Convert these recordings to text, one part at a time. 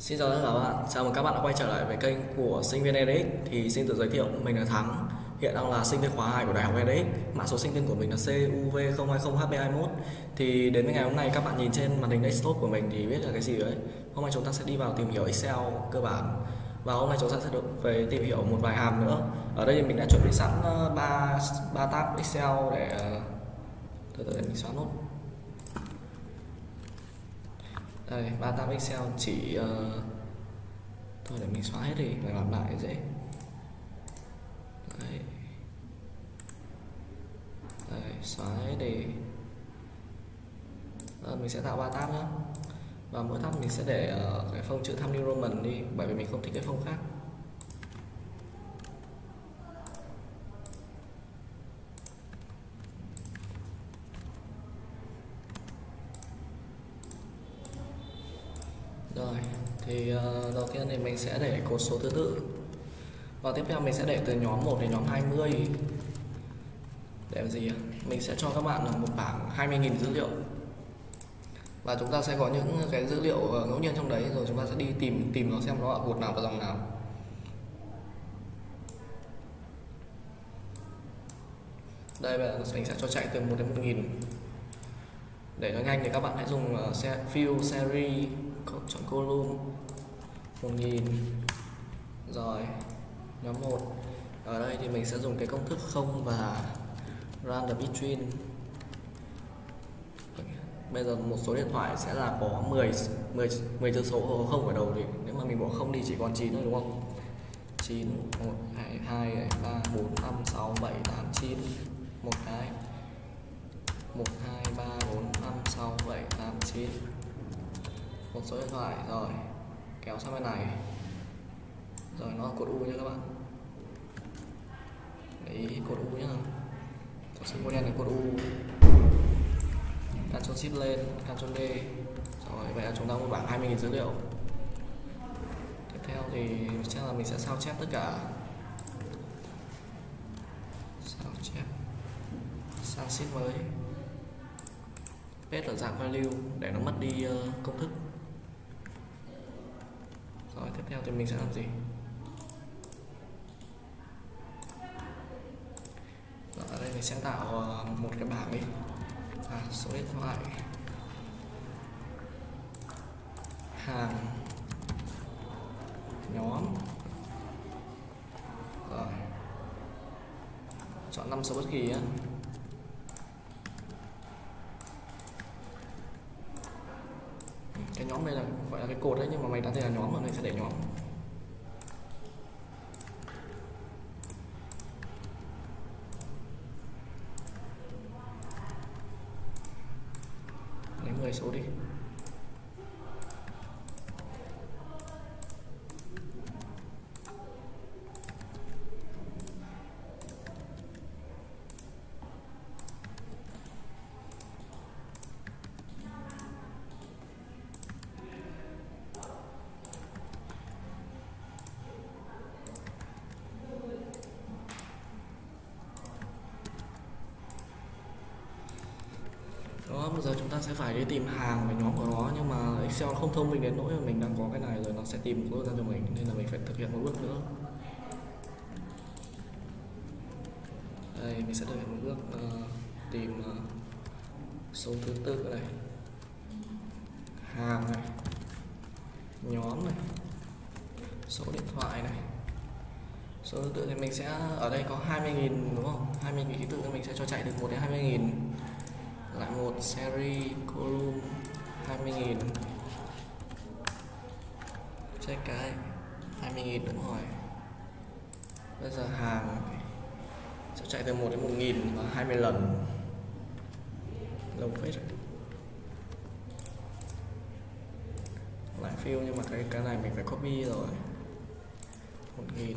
Xin chào tất cả các bạn, chào mừng các bạn đã quay trở lại với kênh của sinh viên EDX. Thì xin tự giới thiệu, mình là Thắng, hiện đang là sinh viên khóa 2 của Đại học EDX. Mã số sinh viên của mình là CUV020HB21. Thì đến với ngày hôm nay các bạn nhìn trên màn hình desktop của mình thì biết là cái gì đấy. Hôm nay chúng ta sẽ đi vào tìm hiểu Excel cơ bản. Và hôm nay chúng ta sẽ được về tìm hiểu một vài hàm nữa. Ở đây thì mình đã chuẩn bị sẵn 3 tab Excel để từ từ để mình xóa nốt. Đây, 3 tab Excel chỉ thôi để mình xóa hết đi, mình làm lại dễ. Đấy. Đây, xóa hết đi. Mình sẽ tạo 3 tab nhé. Và mỗi tab mình sẽ để cái phông chữ Times New Roman đi, bởi vì mình không thích cái phông khác. Rồi, thì đầu tiên thì mình sẽ để cột số thứ tự. Và tiếp theo mình sẽ để từ nhóm 1 đến nhóm 20. Để làm gì? Mình sẽ cho các bạn một bảng 20.000 dữ liệu. Và chúng ta sẽ có những cái dữ liệu ngẫu nhiên trong đấy, rồi chúng ta sẽ đi tìm nó xem nó ở cột nào và dòng nào. Đây, bây giờ mình sẽ cho chạy từ 1 đến 1000. Để cho nhanh thì các bạn hãy dùng fill series, chọn column 1000. Rồi, nhóm 1. Ở đây thì mình sẽ dùng cái công thức 0 và random between. Bây giờ một số điện thoại sẽ là có 10 chữ số 0 ở đầu, thì nếu mà mình bỏ 0 đi chỉ còn 9 thôi đúng không? 9, 1, 2, 3, 4, 5, 6, 7, 8, 9. Một cái 1, 2, 3, 4, 5, 6, 7, 8, 9. Một số điện thoại. Rồi kéo sang bên này. Rồi nó là cột U nha các bạn. Đấy, cột U nhá. Cho xin đen này cột U. Ctrl Shift lên, Ctrl D. Rồi vậy là chúng ta có một bảng 20.000 dữ liệu. Tiếp theo thì chắc là mình sẽ sao chép tất cả. Sao chép sang sheet mới. Paste ở dạng value để nó mất đi công thức. Rồi tiếp theo thì mình sẽ làm gì? Rồi, ở đây mình sẽ tạo một cái bảng đi. Số điện thoại, hàng, nhóm. Rồi chọn 5 số bất kỳ á. Cái nhóm đây là gọi là cái cột đấy, nhưng mà mình đã thấy là nhóm mà mình sẽ để nhóm. Lấy 10 số đi. Đó, bây giờ chúng ta sẽ phải đi tìm hàng và nhóm của nó, nhưng mà Excel không thông minh đến nỗi mà mình đang có cái này rồi nó sẽ tìm luôn ra cho mình, nên là mình phải thực hiện một bước nữa. Đây, mình sẽ thực hiện một bước tìm số thứ tự này, hàng này, nhóm này, số điện thoại này. Số thứ tự thì mình sẽ ở đây có 20.000 đúng không? 20.000 ký tự thì mình sẽ cho chạy từ 1 đến 20.000. Lại một series column 20.000. Check cái 20.000 đúng rồi. Bây giờ hàng sẽ chạy từ 1 đến 1.000 và 20 lần. Lâu phết rồi. Lại fill, nhưng mà cái này mình phải copy rồi. 1.000.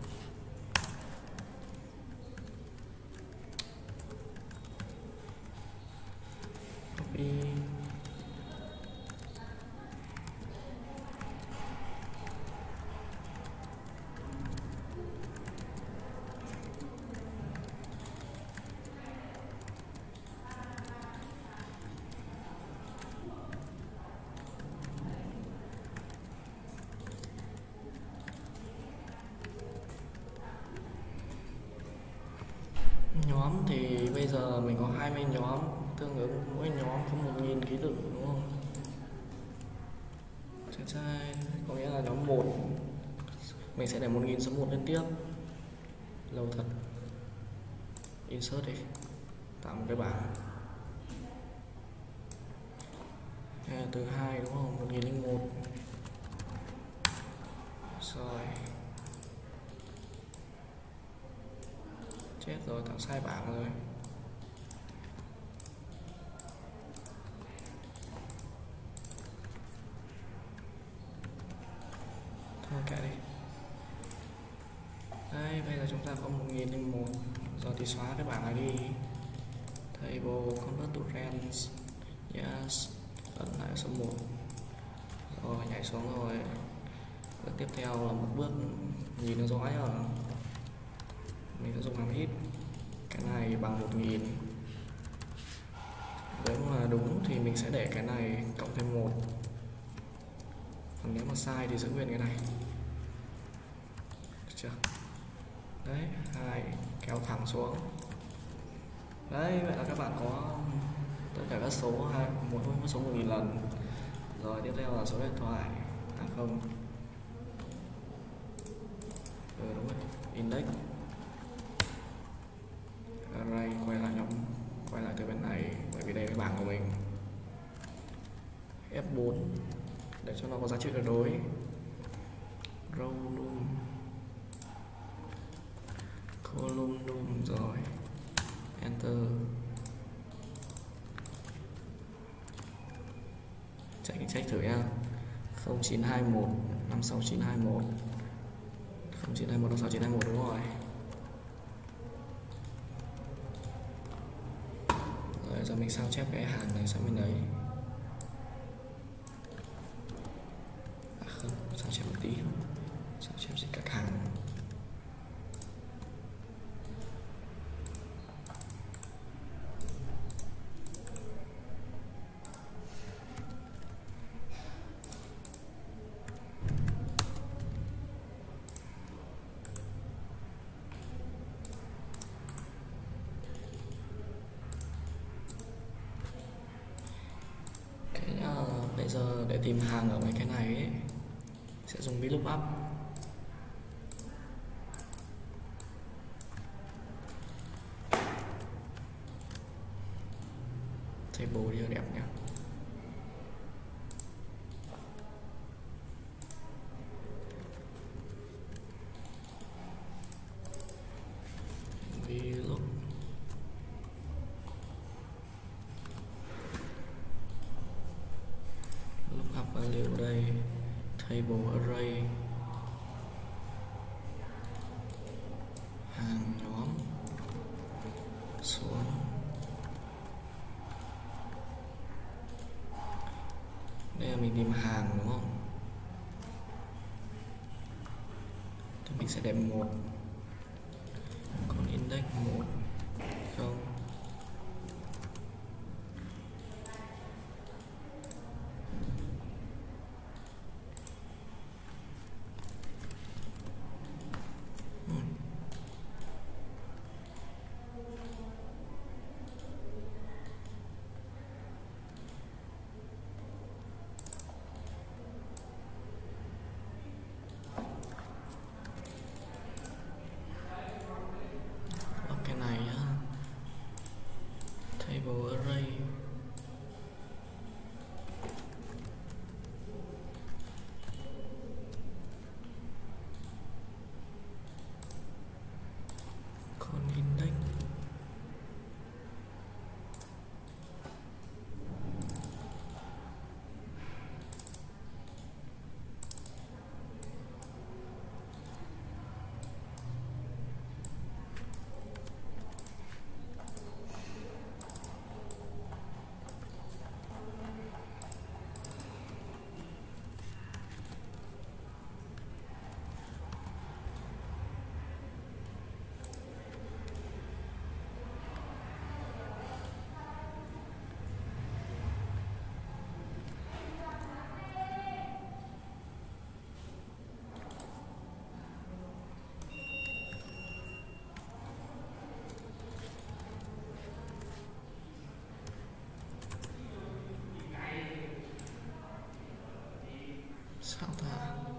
Copy. nhóm thì bây giờ mình có 20 nhóm, tương ứng mỗi nhóm có 1.000 ký tự đúng không? Có nghĩa là nhóm 1 mình sẽ để 1.000 số 1 lên tiếp. Lâu thật. Insert đi, tạo một cái bảng. Từ 2 đúng không? 1001. Rồi. Chết rồi, tạo sai bảng rồi. Thôi kệ đi. Đây, bây giờ chúng ta có 1001. Giờ thì xóa cái bảng này đi. Table convert to range. Yes. Ấn lại số 1. Rồi, nhảy xuống rồi. Bước tiếp theo là một bước nhìn nó rõ rồi. Mình sẽ dùng hàm ít. Cái này bằng 1.000. Nếu mà đúng thì mình sẽ để cái này cộng thêm 1. Còn nếu mà sai thì giữ nguyên cái này. Được chưa? Đấy, 2 kéo thẳng xuống. Đấy, vậy là các bạn có tất cả các số mỗi số 1.000 lần. Rồi tiếp theo là số điện thoại. À không. Đúng rồi, index. Array quay lại từ bên này bởi vì đây là cái bảng của mình. F4 để cho nó có giá trị tuyệt đối. Row num, column num, rồi enter. Check thử nha. 0921 56921 0921 56921 đúng rồi. Rồi giờ mình sao chép cái hàng này sang bên đấy. À không, sao chép một tí. Sao chép dịch các hàng. Bây giờ để tìm hàng ở mấy cái này ấy, sẽ dùng VLOOKUP. Table đi đẹp nhé. VLOOKUP. Lookup value ở đây, table array, hàng nhóm xuống. Đây là mình tìm hàng đúng không? Thì mình sẽ đem 1. Còn index 1 không. Cái này Thảo Thoa.